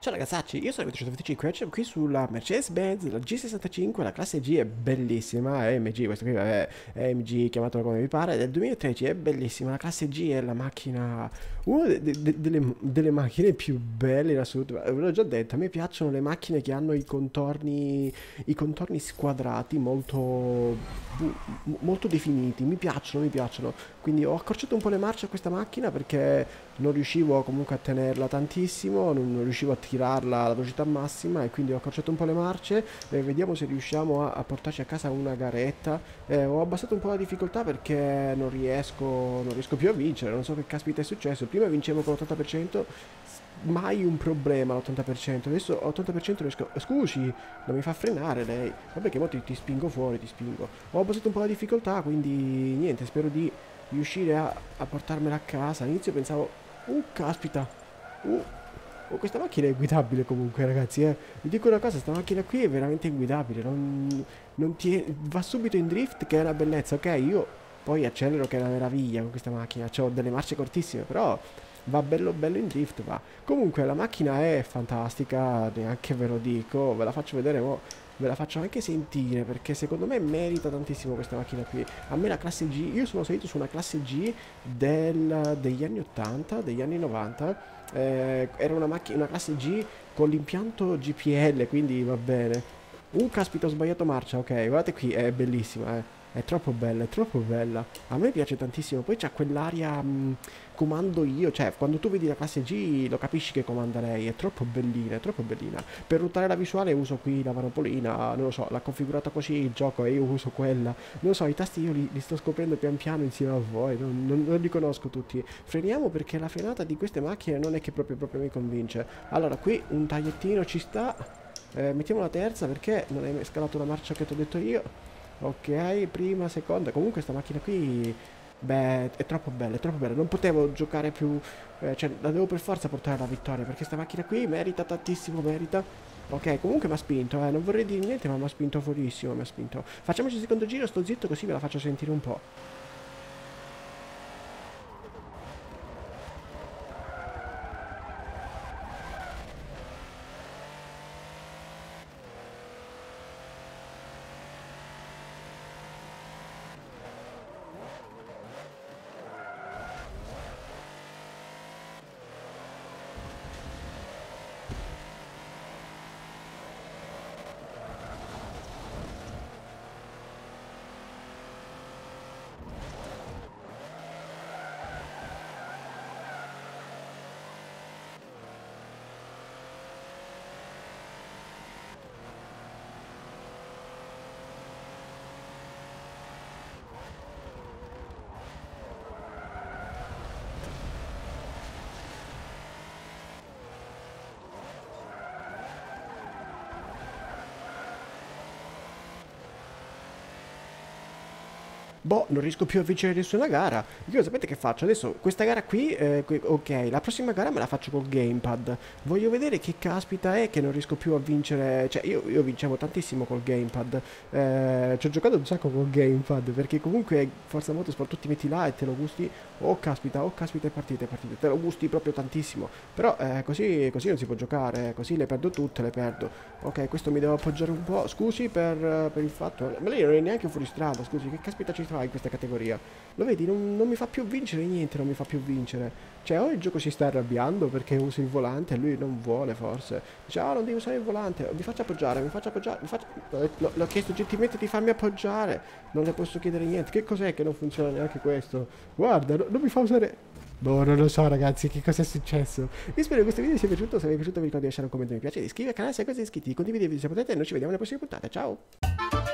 Ciao ragazzacci, io sono Vito125 e oggi siamo qui sulla Mercedes-Benz, la G65, la classe G è bellissima, è AMG, questo qui è AMG, chiamatelo come vi pare, è del 2013, è bellissima, la classe G è la macchina, una delle macchine più belle in assoluto, ve l'ho già detto, a me piacciono le macchine che hanno i contorni squadrati molto definiti, mi piacciono, quindi ho accorciato un po' le marce a questa macchina perché non riuscivo comunque a tenerla tantissimo, non riuscivo a tirarla alla velocità massima e quindi ho accorciato un po' le marce e vediamo se riusciamo a portarci a casa una garetta. Ho abbassato un po' la difficoltà perché non riesco più a vincere, non so che caspita è successo. Prima vincevo con l'80%, mai un problema all'80%, adesso all'80% riesco... Scusi, non mi fa frenare lei. Vabbè che mo ti spingo fuori, ti spingo. Ho abbassato un po' la difficoltà, quindi niente, spero di riuscire a portarmela a casa. All'inizio pensavo, caspita. Uh, questa macchina è guidabile comunque, ragazzi, eh. Vi dico una cosa, sta macchina qui è veramente inguidabile. Va subito in drift, che è una bellezza, ok? Io poi accelero, che è una meraviglia con questa macchina. Ho delle marce cortissime, però va bello bello in drift, va. Comunque la macchina è fantastica, neanche ve lo dico. Ve la faccio vedere, mo. Ve la faccio anche sentire perché secondo me merita tantissimo questa macchina qui. A me la classe G, io sono salito su una classe G degli anni 80, degli anni 90. Era una classe G con l'impianto GPL, quindi va bene. Caspita, ho sbagliato marcia, ok, guardate qui, è bellissima, eh. È troppo bella, è troppo bella. A me piace tantissimo. Poi c'ha quell'aria comando io. Cioè, quando tu vedi la classe G lo capisci che comanda lei. È troppo bellina, è troppo bellina. Per ruotare la visuale uso qui la manopolina. Non lo so, l'ha configurata così il gioco e io uso quella. Non lo so, i tasti io li sto scoprendo pian piano insieme a voi. Non li conosco tutti. Freniamo perché la frenata di queste macchine non è che proprio mi convince. Allora, qui un tagliettino ci sta. Mettiamo la terza perché non hai scalato la marcia che ti ho detto io. Ok, prima, seconda. Comunque sta macchina qui, beh, è troppo bella, è troppo bella. Non potevo giocare più, cioè la devo per forza portare alla vittoria perché sta macchina qui merita tantissimo, merita. Ok, comunque mi ha spinto, non vorrei dire niente, ma mi ha spinto fortissimo, mi ha spinto. Facciamoci il secondo giro, sto zitto così ve la faccio sentire un po'. Boh, non riesco più a vincere nessuna gara. Io sapete che faccio? Adesso questa gara qui, ok, la prossima gara me la faccio col gamepad. Voglio vedere che caspita è che non riesco più a vincere. Cioè, io vincevo tantissimo col gamepad. Ci ho giocato un sacco col gamepad. Perché comunque Forza Motorsport tu ti metti là e te lo gusti. Oh caspita, è partita, è partita. Te lo gusti proprio tantissimo. Però così non si può giocare. Così le perdo tutte, le perdo. Ok, questo mi devo appoggiare un po'. Scusi per il fatto. Ma lei non è neanche fuori strada, scusi, che caspita ci fa in questa categoria? Lo vedi, non mi fa più vincere niente, non mi fa più vincere. Cioè, o il gioco si sta arrabbiando perché uso il volante e lui non vuole, forse. Dice, non devi usare il volante, mi faccia appoggiare, L'ho chiesto gentilmente di farmi appoggiare. Non le posso chiedere niente. Che cos'è che non funziona neanche questo? Guarda, non mi fa usare... Boh, non lo so ragazzi, che cosa è successo. Io spero che questo video vi sia piaciuto. Se vi è piaciuto vi ricordo di lasciare un commento mi piace, di iscrivervi al canale se siete iscritti, condividete se potete e noi ci vediamo nelle prossime puntate. Ciao!